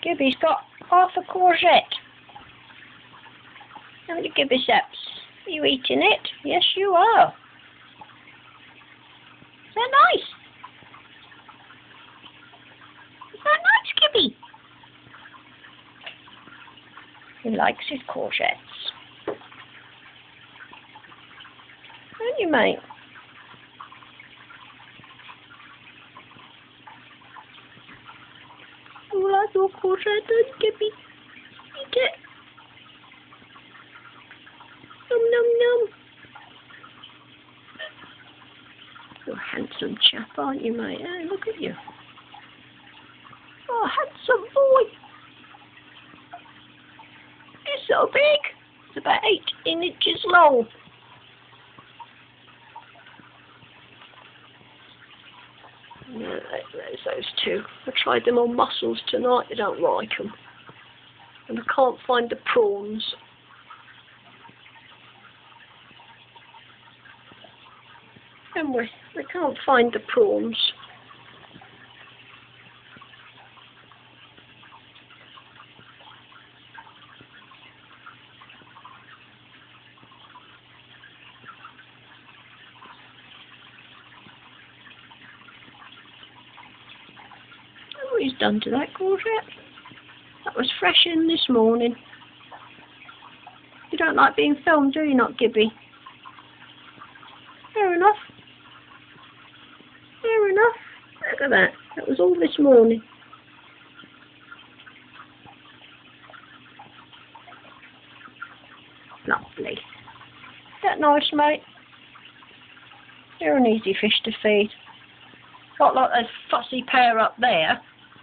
Gibby's got half a courgette. How many Gibbiceps? Are you eating it? Yes, you are. Is that nice? Is that nice, Gibby? He likes his courgettes. Don't you, mate? You like your courgette, don't you, Gibby? Eat it. Nom nom nom. You're a handsome chap, aren't you, mate? Hey, look at you. Oh, handsome boy. You're so big. It's about 18 inches long. Yeah, there's those two. I tried them on mussels tonight. I don't like them. And I can't find the prawns. And we can't find the prawns. What he's done to that courgette? That was fresh in this morning. You don't like being filmed, do you not, Gibby? Fair enough. Fair enough. Look at that. That was all this morning. Lovely. Is that nice, mate? They're an easy fish to feed. Not like a fussy pair up there.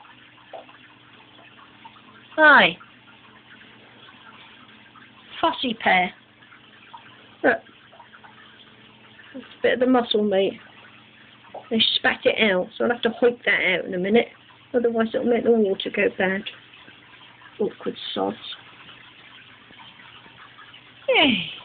Aye. Fussy pair. Look. That's a bit of the mussel meat. They spat it out, so I'll have to hoik that out in a minute. Otherwise it'll make the water go bad. Awkward sods. Yay.